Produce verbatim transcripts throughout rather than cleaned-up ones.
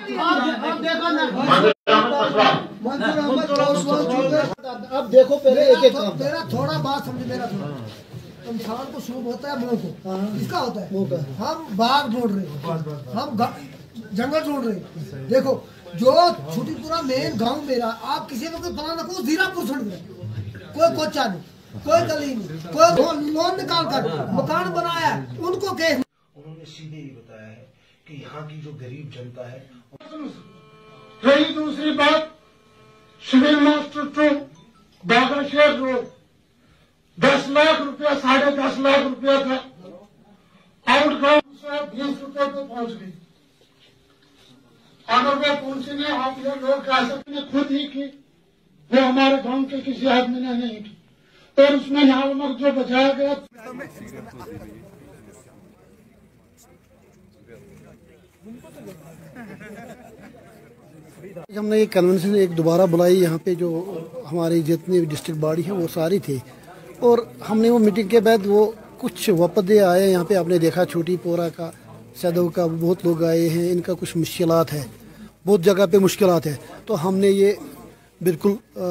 अब देखो पहले एक एक काम मेरा थोड़ा बात समझे, मेरा थोड़ा इंसान को शुभ होता है मुंह को, इसका होता है मुंह का। हम बाग ढूंढ रहे हैं, हम जंगल ढूंढ रहे हैं। देखो जो छुटीपुरा मेन गांव मेरा, आप किसी को फलाना को जीरापुर छोड़ दे, कोई कोचा नहीं, कोई गली नहीं, कोई लोन निकाल कर मकान बनाया उनको केस। उन्होंने सीधे ही बताया है कि यहाँ की जो गरीब जनता है। रही दूसरी बात, civil master to Bagasher road दस लाख रुपया, साढ़े दस लाख रुपया था, आउटगाउन से बीस रुपये पे पहुंच गई। अगर वो पहुंचेंगे हम ये लोग कह सकते हैं खुद ही की, वो हमारे गांव के किसी आदमी ने नहीं की, और उसमें नामक जो बचाया गया। हमने एक कन्वेंशन एक दोबारा बुलाई, यहाँ पे जो हमारी जितनी डिस्ट्रिक्ट बॉडी है वो सारी थी, और हमने वो मीटिंग के बाद वो कुछ वपदे आए यहाँ पे, आपने देखा छोटीपुरा का, सदव का, बहुत लोग आए हैं, इनका कुछ मुश्किलात है, बहुत जगह पे मुश्किलात है। तो हमने ये बिल्कुल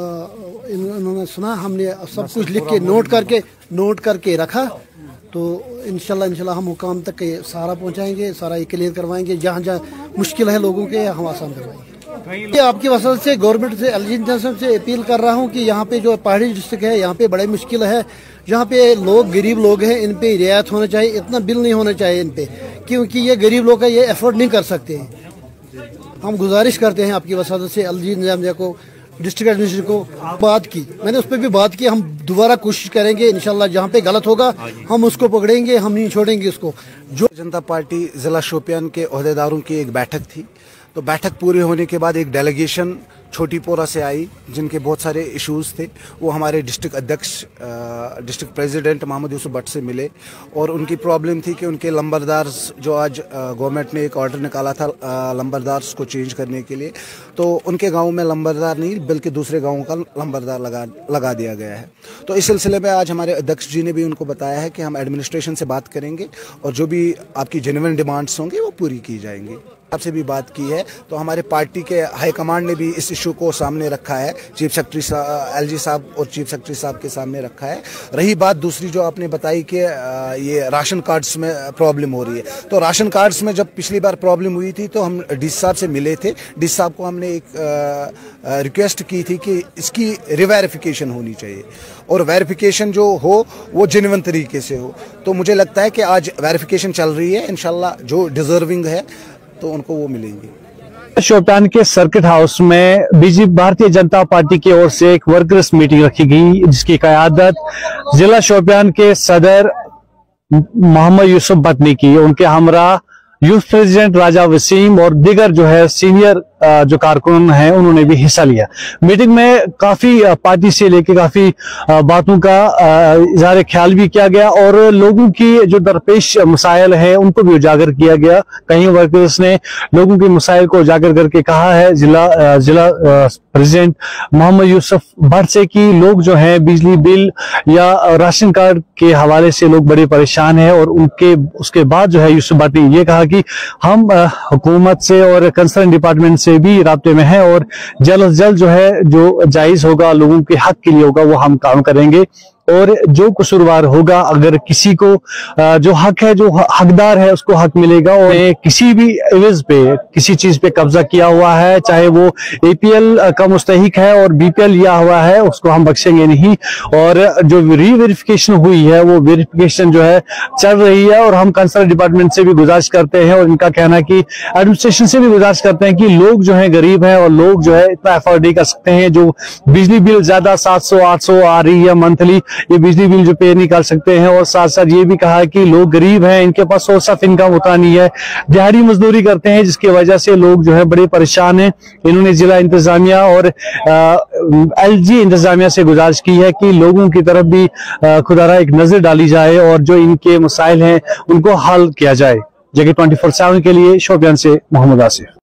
इन्होंने सुना, हमने सब कुछ लिख के नोट करके नोट करके रखा। तो इंशाल्लाह इंशाल्लाह हम मुकाम तक सारा पहुँचाएँगे, सारा ये क्लियर करवाएंगे, जहाँ जहाँ मुश्किल है लोगों के हम आसान करवाएंगे। ये आपकी वजह से गवर्नमेंट से, एलजी इंटरनेशनल से अपील कर रहा हूँ कि यहाँ पे जो पहाड़ी डिस्ट्रिक्ट है, यहाँ पे बड़े मुश्किल है, जहाँ पे लोग गरीब लोग हैं, इन पे रियायत होना चाहिए, इतना बिल नहीं होना चाहिए इन पे, क्योंकि ये गरीब लोग का ये एफोर्ड नहीं कर सकते हैं। हम गुजारिश करते हैं आपकी वजह से एलजी इंतजामिया को, डिस्ट्रिक्ट एडमिनिस्ट्रेशन को बात की, मैंने उस पर भी बात की, हम दोबारा कोशिश करेंगे इंशाल्लाह, जहाँ पे गलत होगा हम उसको पकड़ेंगे, हम नहीं छोड़ेंगे उसको। जो जनता पार्टी जिला शोपियान के ओहदेदारों की एक बैठक थी, तो बैठक पूरी होने के बाद एक डेलीगेशन छोटीपुरा से आई, जिनके बहुत सारे इश्यूज थे। वो हमारे डिस्ट्रिक्ट अध्यक्ष डिस्ट्रिक्ट प्रेसिडेंट मोहम्मद यूसुफ भट्ट से मिले, और उनकी प्रॉब्लम थी कि उनके लंबरदार, जो आज गवर्नमेंट ने एक ऑर्डर निकाला था लंबरदार्स को चेंज करने के लिए, तो उनके गांव में लंबरदार नहीं बल्कि दूसरे गांवों का लंबरदार लगा लगा दिया गया है। तो इस सिलसिले में आज हमारे अध्यक्ष जी ने भी उनको बताया है कि हम एडमिनिस्ट्रेशन से बात करेंगे, और जो भी आपकी जेन्युइन डिमांड्स होंगी वो पूरी की जाएंगी। आपसे भी बात की है, तो हमारे पार्टी के हाईकमांड ने भी इस इशू को सामने रखा है, चीफ सेक्रेटरी एलजी साहब और चीफ सेक्रेटरी साहब के सामने रखा है। रही बात दूसरी जो आपने बताई कि ये राशन कार्ड्स में प्रॉब्लम हो रही है, तो राशन कार्ड्स में जब पिछली बार प्रॉब्लम हुई थी तो हम डी साहब से मिले थे, डी साहब को हमने एक रिक्वेस्ट की थी कि इसकी रिवेरिफिकेशन होनी चाहिए, और वेरिफिकेशन जो हो वो जेन्युइन तरीके से हो। तो मुझे लगता है कि आज वेरिफिकेशन चल रही है, इंशाल्लाह जो डिजर्विंग है तो उनको वो मिलेंगी। शोपियान के सर्किट हाउस में बीजेपी भारतीय जनता पार्टी की ओर से एक वर्कर्स मीटिंग रखी गई, जिसकी क़यादत जिला शोपियान के सदर मोहम्मद यूसुफ भट्ट ने की। उनके हमरा यूथ प्रेसिडेंट राजा वसीम और दीगर जो है सीनियर जो कारकुन हैं उन्होंने भी हिस्सा लिया। मीटिंग में काफी पार्टी से लेके काफी बातों का इज़हार ख्याल भी किया गया, और लोगों की जो दरपेश मसाइल है उनको भी उजागर किया गया। कई वर्कर्स ने लोगों के मसाइल को उजागर करके कहा है जिला जिला प्रेसिडेंट मोहम्मद यूसुफ भट्ट से कि लोग जो है बिजली बिल या राशन कार्ड के हवाले से लोग बड़े परेशान हैं, और उनके उसके बाद जो है यूसुफ भट्ट ने ये कहा कि हम हुकूमत से और कंसर्न डिपार्टमेंट से भी राब्ते में है, और जल्द से जल्द जो है जो जायज होगा लोगों के हक के लिए होगा वो हम काम करेंगे, और जो कसूरवार होगा, अगर किसी को जो हक है, जो हकदार है उसको हक मिलेगा, और किसी भी एवज पे किसी चीज पे कब्जा किया हुआ है, चाहे वो एपीएल का मुस्तहिक है और बीपीएल लिया हुआ है, उसको हम बख्शेंगे नहीं। और जो रीवेरिफिकेशन हुई है वो वेरिफिकेशन जो है चल रही है, और हम कंसर्न डिपार्टमेंट से भी गुजारिश करते हैं, और इनका कहना है कि एडमिनिस्ट्रेशन से भी गुजारिश करते हैं कि लोग जो है गरीब है, और लोग जो है इतना अफोर्ड नहीं कर सकते हैं, जो बिजली बिल ज्यादा सात सौ आठ सौ आ रही है मंथली, ये बिजली बिल जो पे नहीं कर सकते हैं। और साथ साथ ये भी कहा है कि लोग गरीब हैं, इनके पास सोर्स ऑफ इनकम होता नहीं है, दिहाड़ी मजदूरी करते हैं, जिसकी वजह से लोग जो है बड़े परेशान हैं। इन्होंने जिला इंतजामिया और एलजी इंतजामिया से गुजारिश की है कि लोगों की तरफ भी खुदारा एक नजर डाली जाए, और जो इनके मसाइल हैं उनको हल किया जाए। जगह ट्वेंटी फोर सेवन के लिए शोपियान से मोहम्मद आसिफ।